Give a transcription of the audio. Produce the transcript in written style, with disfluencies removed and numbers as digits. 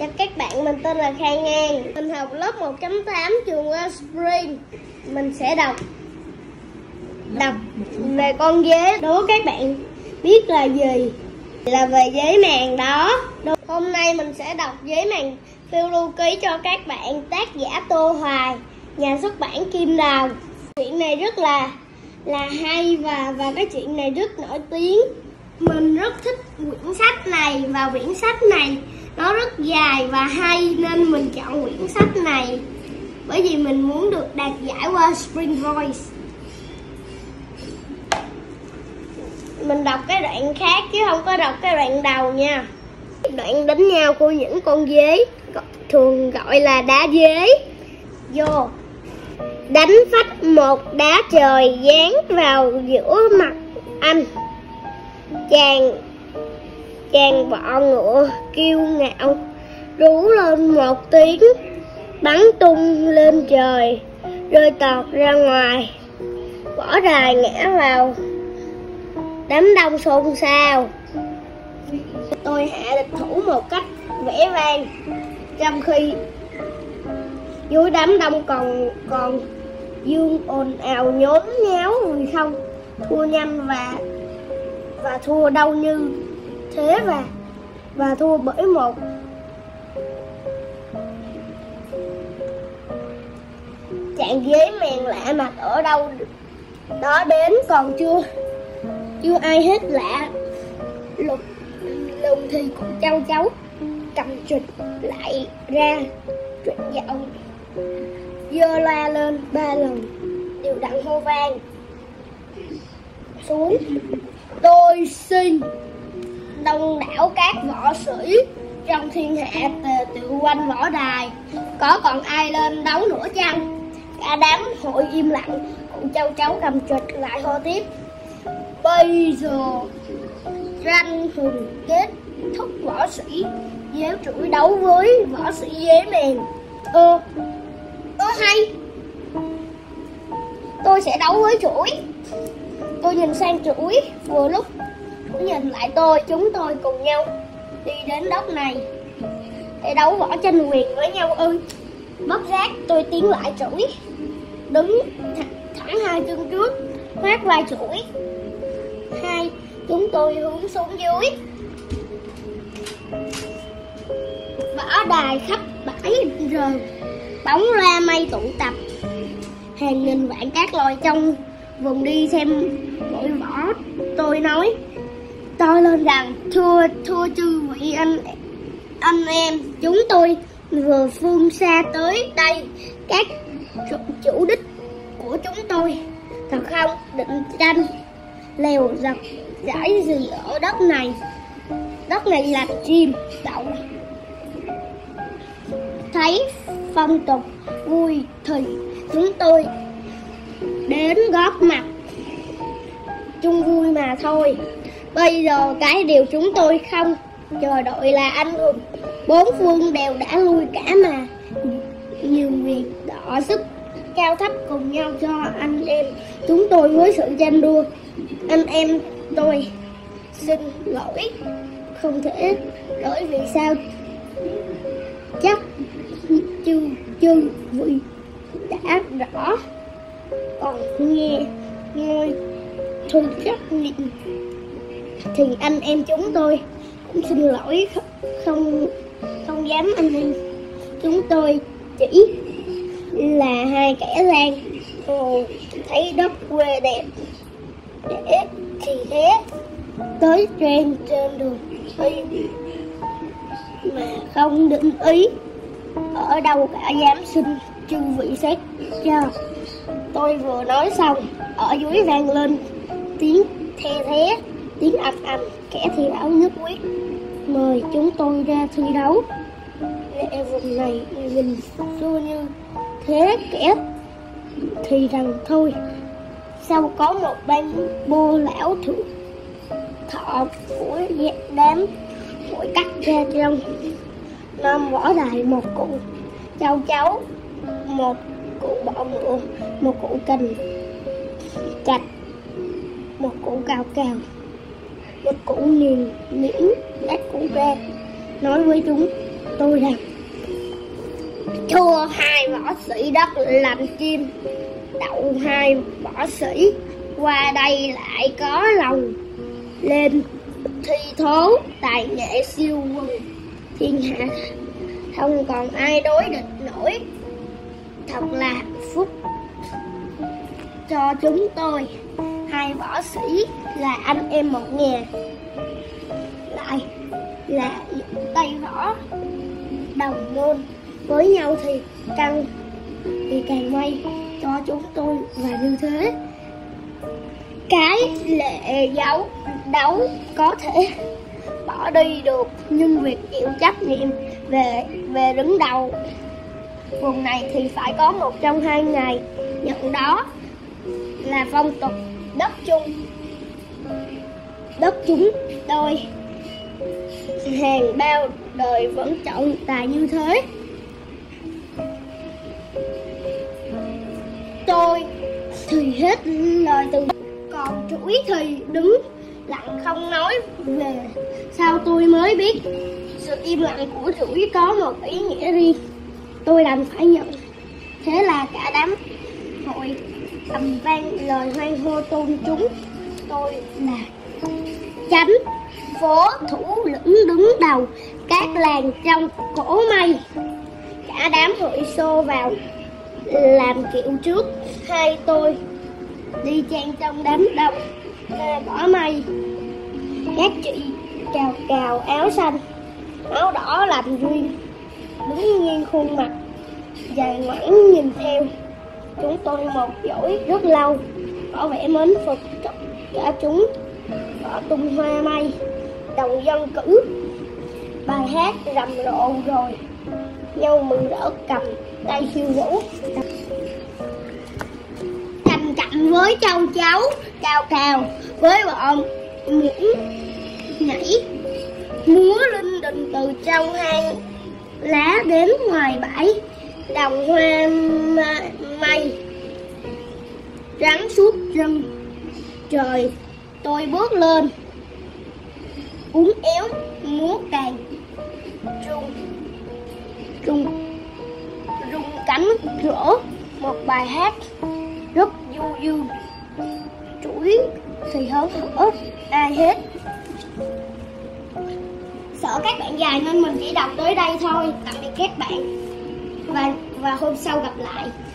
Chào các bạn, mình tên là Khang An. Mình học lớp 1.8 trường Wellspring. Mình sẽ đọc về con dế. Đố các bạn biết là gì? Là về dế mèn đó. Hôm nay mình sẽ đọc dế mèn phiêu lưu ký cho các bạn. Tác giả Tô Hoài, nhà xuất bản Kim Đào. Chuyện này rất là hay và cái chuyện này rất nổi tiếng. Mình rất thích quyển sách này và quyển sách này nó rất dài và hay nên mình chọn quyển sách này bởi vì mình muốn được đạt giải Wellspring Voice. Mình đọc cái đoạn khác chứ không có đọc cái đoạn đầu nha. Đoạn đánh nhau của những con dế thường gọi là đá dế. Vô đánh phách một đá trời giáng vào giữa mặt anh. Chàng bọ ngựa kiêu ngạo rú lên một tiếng, bắn tung lên trời, rơi tọt ra ngoài. Võ đài ngã vào đám đông xôn xao. Tôi hạ địch thủ một cách vẻ vang, trong khi dưới đám đông còn dương ồn ào nhốn nháo vì không thua nhanh và thua đâu như thế và thua bởi một chàng dế mèn lạ mặt ở đâu đó đến, còn chưa ai hết lạ lùng thì cũng châu chấu cầm trịch lại ra trịch dạo giơ loa lên 3 lần đều đặn hô vang xuống. Tôi xin đông đảo các võ sĩ trong thiên hạ tề tựu quanh võ đài, có còn ai lên đấu nữa chăng? Cả đám hội im lặng, cụ châu chấu cầm trịch lại hô tiếp. Bây giờ tranh hùng kết thúc, võ sĩ dế trũi đấu với võ sĩ dế mèn. Hay, tôi sẽ đấu với trũi. Tôi nhìn sang trũi, vừa lúc trũi nhìn lại chúng tôi cùng nhau đi đến đất này để đấu võ tranh quyền với nhau ư? Bất giác tôi tiến lại trũi, đứng thẳng hai chân trước, khoác vai trũi. Chúng tôi hướng xuống dưới. Võ đài khắp bãi rờ bóng ra mây tụ tập, hàng nghìn vạn các loài trong vùng đi xem đội võ. Tôi nói to lên rằng thưa chư vị anh em, chúng tôi vừa phương xa tới đây, các chủ đích của chúng tôi thật không định tranh lèo giật giải gì ở đất này. Đất này là chim đậu, thấy phong tục vui thì chúng tôi đến góp mặt chung vui mà thôi. Bây giờ cái điều chúng tôi không chờ đợi là anh hùng bốn phương đều đã lui cả mà nhiều việc đọ sức cao thấp cùng nhau cho anh em chúng tôi với sự tranh đua. Anh em tôi xin lỗi không thể, bởi vì sao chắc chư vị đã rõ, còn nghe thôi trách nhiệm thì anh em chúng tôi cũng xin lỗi, không dám. Anh em chúng tôi chỉ là hai kẻ gian hồ thấy đất quê đẹp để thì thế tới trên đường đi mà không định ý, ở đâu cả dám xin chư vị xét cho. Tôi vừa nói xong, ở dưới vang lên tiếng the thé, tiếng ầm ầm. Kẻ thi đấu nhất quyết mời chúng tôi ra thi đấu. Lệ vùng này nhìn xưa như thế, kẻ thì rằng thôi. Sau có một ban bô lão thượng thọ của đám hội cắt ra trong năm võ đài, một cụ châu chấu, một cụ bọ ngựa, một cụ cành chạch, một cụ cào cào, một cụ niềng miễn các cụ ra, nói với chúng tôi rằng thua hai võ sĩ đất làm chim, đậu hai võ sĩ qua đây lại có lòng lên thi thố tài nghệ siêu quần, thiên hạ không còn ai đối địch nổi. Thật là hạnh phúc cho chúng tôi, hai võ sĩ là anh em một nhà, lại là tay võ đồng môn với nhau thì càng may cho chúng tôi. Và như thế cái lệ đấu có thể bỏ đi được, nhưng việc chịu trách nhiệm về đứng đầu vùng này thì phải có một trong hai ngày nhận đó là phong tục đất chúng tôi hàng bao đời vẫn trọng tài như thế. Tôi thì hết lời từ, còn chuỗi thì đứng lặng không nói. Về sau tôi mới biết sự im lặng của chuỗi có một ý nghĩa riêng, tôi đành phải nhận. Thế là cả đám hội ầm vang lời hoan hô tôn chúng tôi là chánh phố thủ lĩnh đứng đầu các làng trong cổ mây. Cả đám hội xô vào làm kiệu trước hai tôi đi chen trong đám đông cỏ mây. Các chị cào áo xanh áo đỏ làm duyên đứng nghiêng khuôn mặt dài ngoẵn nhìn theo chúng tôi một dõi rất lâu, có vẻ mến phục cả chúng. Họ tung hoa mây đồng dân cử bài hát rầm rộ rồi nhau mừng rỡ cầm tay khiêu vũ. Cành cạnh với châu cháu cào với bọn những nhảy múa linh đình từ trong hang lá đến ngoài bãi đồng hoa mây rắn suốt rừng trời. Tôi bước lên uốn éo múa càng rung cánh rỗ một bài hát rất du dương. Chuỗi thì hớn hở ai hết. Sợ các bạn dài nên mình chỉ đọc tới đây thôi. Tạm biệt các bạn và hôm sau gặp lại.